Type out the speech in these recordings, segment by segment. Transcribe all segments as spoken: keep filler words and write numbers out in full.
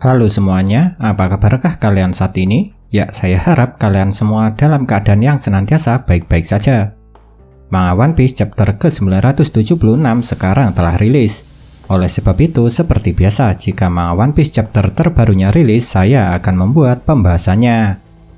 Halo semuanya, apa kabarkah kalian saat ini? Ya, saya harap kalian semua dalam keadaan yang senantiasa baik-baik saja. Manga One Piece chapter ke sembilan ratus tujuh puluh enam sekarang telah rilis. Oleh sebab itu, seperti biasa, jika manga One Piece chapter terbarunya rilis, saya akan membuat pembahasannya.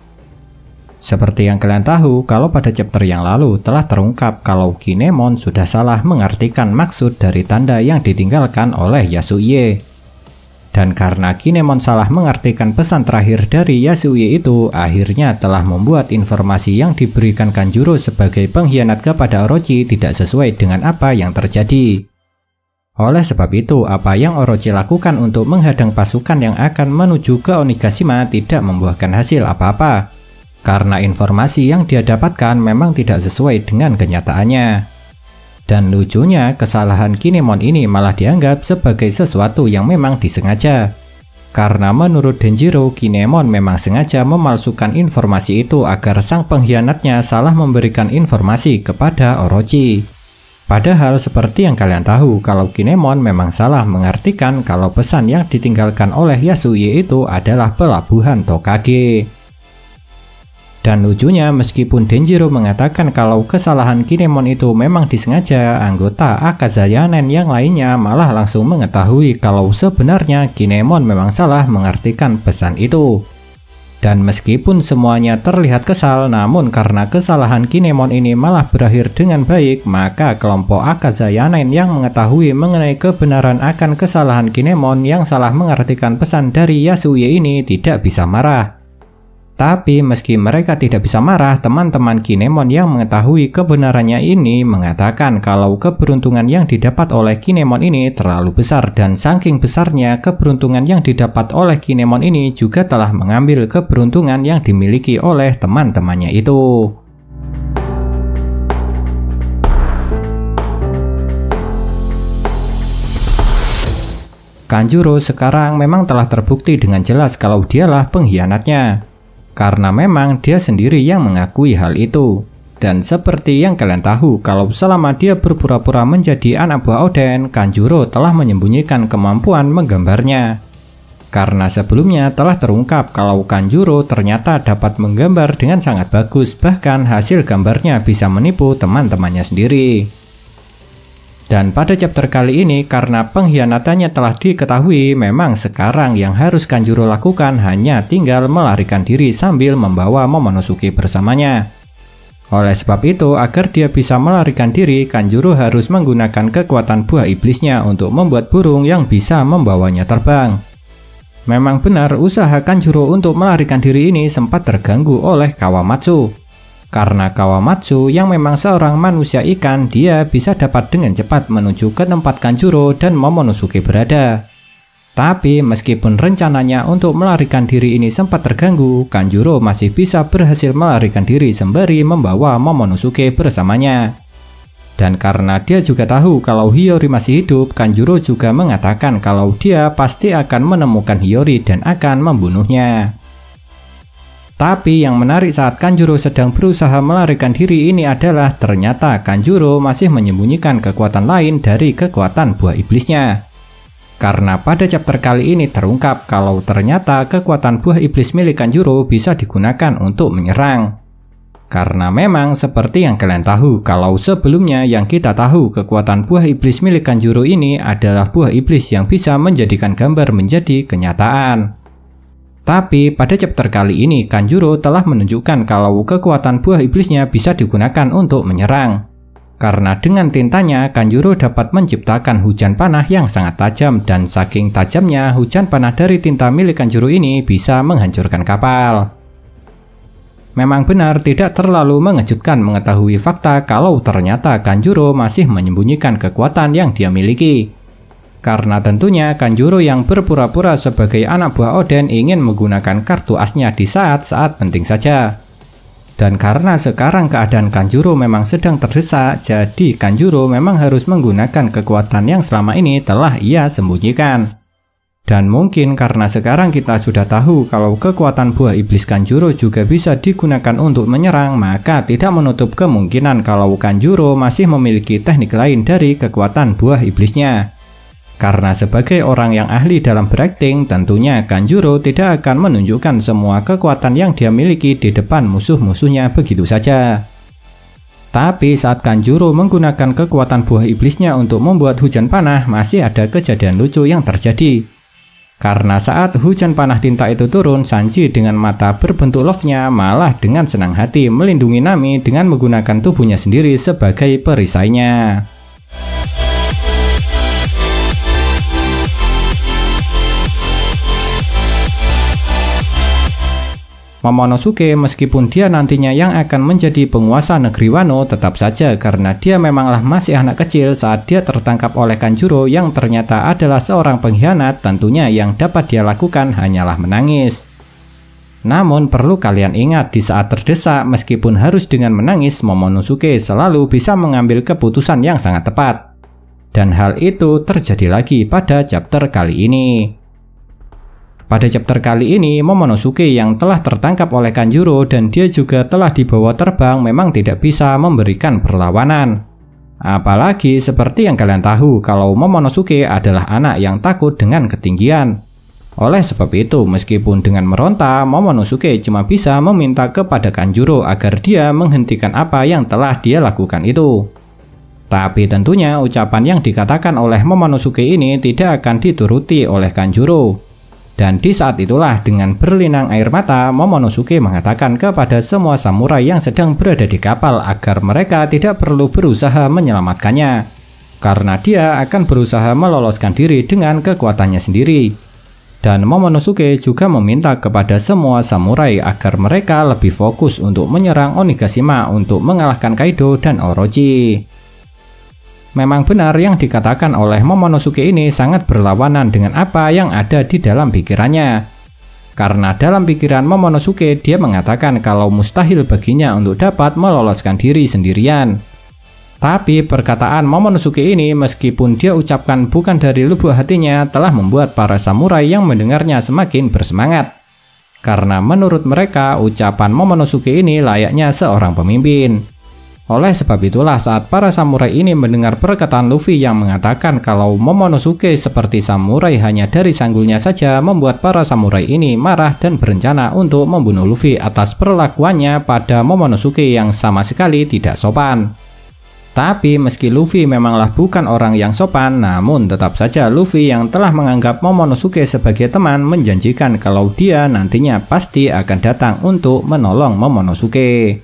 Seperti yang kalian tahu, kalau pada chapter yang lalu telah terungkap kalau Kinemon sudah salah mengartikan maksud dari tanda yang ditinggalkan oleh Yasuie. Dan karena Kinemon salah mengartikan pesan terakhir dari Yasuie itu, akhirnya telah membuat informasi yang diberikan Kanjuro sebagai pengkhianat kepada Orochi tidak sesuai dengan apa yang terjadi. Oleh sebab itu, apa yang Orochi lakukan untuk menghadang pasukan yang akan menuju ke Onigashima tidak membuahkan hasil apa-apa. Karena informasi yang dia dapatkan memang tidak sesuai dengan kenyataannya. Dan lucunya, kesalahan Kinemon ini malah dianggap sebagai sesuatu yang memang disengaja. Karena menurut Denjiro, Kinemon memang sengaja memalsukan informasi itu agar sang pengkhianatnya salah memberikan informasi kepada Orochi. Padahal seperti yang kalian tahu, kalau Kinemon memang salah mengartikan kalau pesan yang ditinggalkan oleh Yasuie itu adalah pelabuhan Tokage. Dan lucunya, meskipun Denjiro mengatakan kalau kesalahan Kinemon itu memang disengaja, anggota Akazayanen yang lainnya malah langsung mengetahui kalau sebenarnya Kinemon memang salah mengartikan pesan itu. Dan meskipun semuanya terlihat kesal, namun karena kesalahan Kinemon ini malah berakhir dengan baik, maka kelompok Akazayanen yang mengetahui mengenai kebenaran akan kesalahan Kinemon yang salah mengartikan pesan dari Yasuie ini tidak bisa marah. Tapi meski mereka tidak bisa marah, teman-teman Kinemon yang mengetahui kebenarannya ini mengatakan kalau keberuntungan yang didapat oleh Kinemon ini terlalu besar, dan saking besarnya keberuntungan yang didapat oleh Kinemon ini juga telah mengambil keberuntungan yang dimiliki oleh teman-temannya itu. Kanjuro sekarang memang telah terbukti dengan jelas kalau dialah pengkhianatnya. Karena memang dia sendiri yang mengakui hal itu. Dan seperti yang kalian tahu, kalau selama dia berpura-pura menjadi anak buah Oden, Kanjuro telah menyembunyikan kemampuan menggambarnya. Karena sebelumnya telah terungkap kalau Kanjuro ternyata dapat menggambar dengan sangat bagus, bahkan hasil gambarnya bisa menipu teman-temannya sendiri. Dan pada chapter kali ini, karena pengkhianatannya telah diketahui, memang sekarang yang harus Kanjuro lakukan hanya tinggal melarikan diri sambil membawa Momonosuke bersamanya. Oleh sebab itu, agar dia bisa melarikan diri, Kanjuro harus menggunakan kekuatan buah iblisnya untuk membuat burung yang bisa membawanya terbang. Memang benar, usaha Kanjuro untuk melarikan diri ini sempat terganggu oleh Kawamatsu. Karena Kawamatsu yang memang seorang manusia ikan, dia bisa dapat dengan cepat menuju ke tempat Kanjuro dan Momonosuke berada. Tapi meskipun rencananya untuk melarikan diri ini sempat terganggu, Kanjuro masih bisa berhasil melarikan diri sembari membawa Momonosuke bersamanya. Dan karena dia juga tahu kalau Hiyori masih hidup, Kanjuro juga mengatakan kalau dia pasti akan menemukan Hiyori dan akan membunuhnya. Tapi yang menarik saat Kanjuro sedang berusaha melarikan diri ini adalah ternyata Kanjuro masih menyembunyikan kekuatan lain dari kekuatan buah iblisnya. Karena pada chapter kali ini terungkap kalau ternyata kekuatan buah iblis milik Kanjuro bisa digunakan untuk menyerang. Karena memang seperti yang kalian tahu kalau sebelumnya yang kita tahu kekuatan buah iblis milik Kanjuro ini adalah buah iblis yang bisa menjadikan gambar menjadi kenyataan. Tapi pada chapter kali ini Kanjuro telah menunjukkan kalau kekuatan buah iblisnya bisa digunakan untuk menyerang. Karena dengan tintanya Kanjuro dapat menciptakan hujan panah yang sangat tajam, dan saking tajamnya hujan panah dari tinta milik Kanjuro ini bisa menghancurkan kapal. Memang benar tidak terlalu mengejutkan mengetahui fakta kalau ternyata Kanjuro masih menyembunyikan kekuatan yang dia miliki. Karena tentunya Kanjuro yang berpura-pura sebagai anak buah Oden ingin menggunakan kartu asnya di saat-saat penting saja. Dan karena sekarang keadaan Kanjuro memang sedang terdesak, jadi Kanjuro memang harus menggunakan kekuatan yang selama ini telah ia sembunyikan. Dan mungkin karena sekarang kita sudah tahu kalau kekuatan buah iblis Kanjuro juga bisa digunakan untuk menyerang, maka tidak menutup kemungkinan kalau Kanjuro masih memiliki teknik lain dari kekuatan buah iblisnya. Karena sebagai orang yang ahli dalam berakting, tentunya Kanjuro tidak akan menunjukkan semua kekuatan yang dia miliki di depan musuh-musuhnya begitu saja. Tapi saat Kanjuro menggunakan kekuatan buah iblisnya untuk membuat hujan panah, masih ada kejadian lucu yang terjadi. Karena saat hujan panah tinta itu turun, Sanji dengan mata berbentuk love-nya malah dengan senang hati melindungi Nami dengan menggunakan tubuhnya sendiri sebagai perisainya. Momonosuke meskipun dia nantinya yang akan menjadi penguasa negeri Wano, tetap saja karena dia memanglah masih anak kecil saat dia tertangkap oleh Kanjuro yang ternyata adalah seorang pengkhianat, tentunya yang dapat dia lakukan hanyalah menangis. Namun perlu kalian ingat, di saat terdesak meskipun harus dengan menangis, Momonosuke selalu bisa mengambil keputusan yang sangat tepat. Dan hal itu terjadi lagi pada chapter kali ini. Pada chapter kali ini, Momonosuke yang telah tertangkap oleh Kanjuro dan dia juga telah dibawa terbang memang tidak bisa memberikan perlawanan. Apalagi seperti yang kalian tahu kalau Momonosuke adalah anak yang takut dengan ketinggian. Oleh sebab itu, meskipun dengan meronta, Momonosuke cuma bisa meminta kepada Kanjuro agar dia menghentikan apa yang telah dia lakukan itu. Tapi tentunya ucapan yang dikatakan oleh Momonosuke ini tidak akan dituruti oleh Kanjuro. Dan di saat itulah dengan berlinang air mata, Momonosuke mengatakan kepada semua samurai yang sedang berada di kapal agar mereka tidak perlu berusaha menyelamatkannya. Karena dia akan berusaha meloloskan diri dengan kekuatannya sendiri. Dan Momonosuke juga meminta kepada semua samurai agar mereka lebih fokus untuk menyerang Onigashima untuk mengalahkan Kaido dan Orochi. Memang benar yang dikatakan oleh Momonosuke ini sangat berlawanan dengan apa yang ada di dalam pikirannya. Karena dalam pikiran Momonosuke dia mengatakan kalau mustahil baginya untuk dapat meloloskan diri sendirian. Tapi perkataan Momonosuke ini meskipun dia ucapkan bukan dari lubuk hatinya telah membuat para samurai yang mendengarnya semakin bersemangat. Karena menurut mereka ucapan Momonosuke ini layaknya seorang pemimpin. Oleh sebab itulah saat para samurai ini mendengar perkataan Luffy yang mengatakan kalau Momonosuke seperti samurai hanya dari sanggulnya saja, membuat para samurai ini marah dan berencana untuk membunuh Luffy atas perlakuannya pada Momonosuke yang sama sekali tidak sopan. Tapi meski Luffy memanglah bukan orang yang sopan, namun tetap saja Luffy yang telah menganggap Momonosuke sebagai teman menjanjikan kalau dia nantinya pasti akan datang untuk menolong Momonosuke.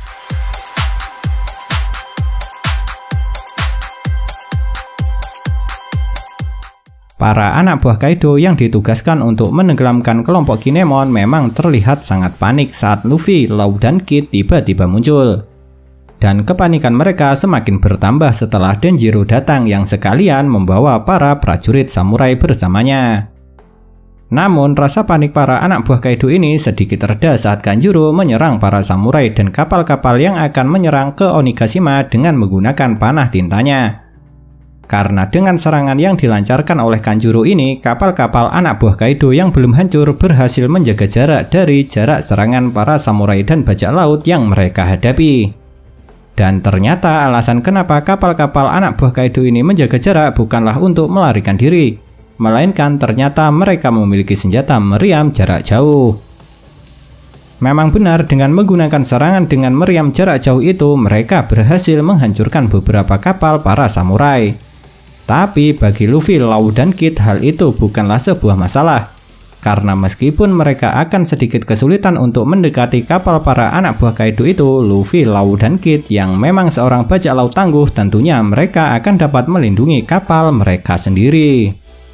Para anak buah Kaido yang ditugaskan untuk menenggelamkan kelompok Kinemon memang terlihat sangat panik saat Luffy, Law, dan Kid tiba-tiba muncul. Dan kepanikan mereka semakin bertambah setelah Denjiro datang yang sekalian membawa para prajurit samurai bersamanya. Namun rasa panik para anak buah Kaido ini sedikit reda saat Kanjuro menyerang para samurai dan kapal-kapal yang akan menyerang ke Onigashima dengan menggunakan panah tintanya. Karena dengan serangan yang dilancarkan oleh Kanjuro ini, kapal-kapal anak buah Kaido yang belum hancur berhasil menjaga jarak dari jarak serangan para samurai dan bajak laut yang mereka hadapi. Dan ternyata alasan kenapa kapal-kapal anak buah Kaido ini menjaga jarak bukanlah untuk melarikan diri, melainkan ternyata mereka memiliki senjata meriam jarak jauh. Memang benar dengan menggunakan serangan dengan meriam jarak jauh itu, mereka berhasil menghancurkan beberapa kapal para samurai. Tapi bagi Luffy, Law, dan Kid hal itu bukanlah sebuah masalah. Karena meskipun mereka akan sedikit kesulitan untuk mendekati kapal para anak buah Kaido itu, Luffy, Law, dan Kid yang memang seorang bajak laut tangguh, tentunya mereka akan dapat melindungi kapal mereka sendiri.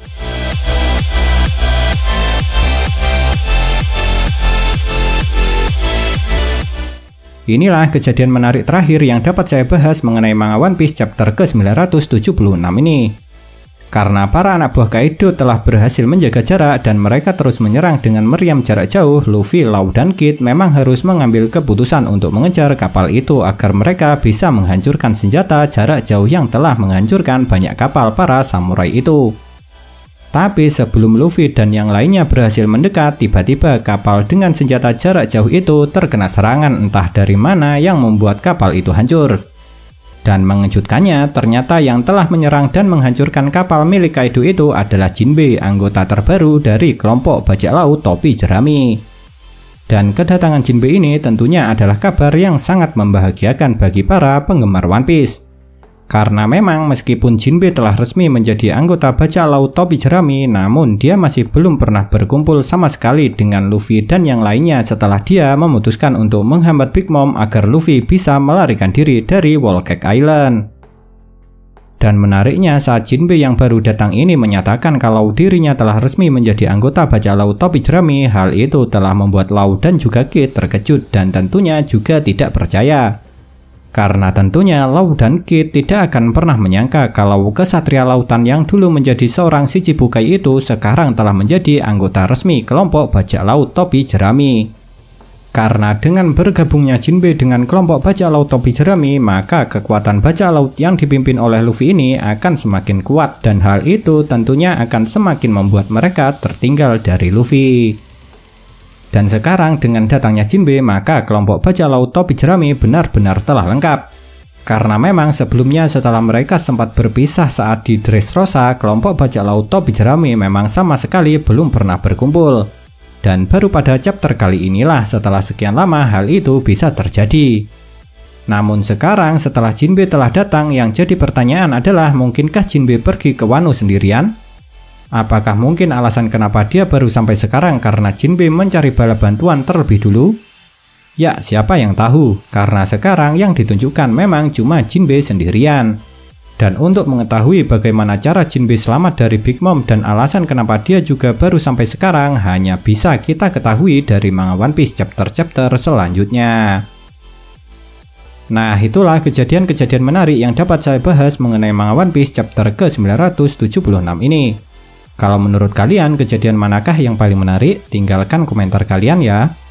Inilah kejadian menarik terakhir yang dapat saya bahas mengenai manga One Piece chapter ke sembilan ratus tujuh puluh enam ini. Karena para anak buah Kaido telah berhasil menjaga jarak dan mereka terus menyerang dengan meriam jarak jauh, Luffy, Law, dan Kid memang harus mengambil keputusan untuk mengejar kapal itu agar mereka bisa menghancurkan senjata jarak jauh yang telah menghancurkan banyak kapal para samurai itu. Tapi sebelum Luffy dan yang lainnya berhasil mendekat, tiba-tiba kapal dengan senjata jarak jauh itu terkena serangan entah dari mana yang membuat kapal itu hancur. Dan mengejutkannya, ternyata yang telah menyerang dan menghancurkan kapal milik Kaido itu adalah Jinbe, anggota terbaru dari kelompok bajak laut topi jerami. Dan kedatangan Jinbe ini tentunya adalah kabar yang sangat membahagiakan bagi para penggemar One Piece. Karena memang meskipun Jinbe telah resmi menjadi anggota bajak laut topi jerami, namun dia masih belum pernah berkumpul sama sekali dengan Luffy dan yang lainnya setelah dia memutuskan untuk menghambat Big Mom agar Luffy bisa melarikan diri dari Whole Cake Island. Dan menariknya, saat Jinbe yang baru datang ini menyatakan kalau dirinya telah resmi menjadi anggota bajak laut topi jerami, hal itu telah membuat Law dan juga Kid terkejut dan tentunya juga tidak percaya. Karena tentunya Law dan Kid tidak akan pernah menyangka kalau kesatria lautan yang dulu menjadi seorang Shichibukai itu sekarang telah menjadi anggota resmi kelompok bajak laut topi jerami. Karena dengan bergabungnya Jinbe dengan kelompok bajak laut topi jerami, maka kekuatan bajak laut yang dipimpin oleh Luffy ini akan semakin kuat dan hal itu tentunya akan semakin membuat mereka tertinggal dari Luffy. Dan sekarang dengan datangnya Jinbe, maka kelompok bajak laut topi jerami benar-benar telah lengkap. Karena memang sebelumnya setelah mereka sempat berpisah saat di Dressrosa, kelompok bajak laut topi jerami memang sama sekali belum pernah berkumpul. Dan baru pada chapter kali inilah setelah sekian lama hal itu bisa terjadi. Namun sekarang setelah Jinbe telah datang, yang jadi pertanyaan adalah mungkinkah Jinbe pergi ke Wano sendirian? Apakah mungkin alasan kenapa dia baru sampai sekarang karena Jinbe mencari bala bantuan terlebih dulu? Ya, siapa yang tahu, karena sekarang yang ditunjukkan memang cuma Jinbe sendirian. Dan untuk mengetahui bagaimana cara Jinbe selamat dari Big Mom dan alasan kenapa dia juga baru sampai sekarang hanya bisa kita ketahui dari manga One Piece chapter-chapter selanjutnya. Nah, itulah kejadian-kejadian menarik yang dapat saya bahas mengenai manga One Piece chapter ke sembilan ratus tujuh puluh enam ini. Kalau menurut kalian kejadian manakah yang paling menarik? Tinggalkan komentar kalian ya.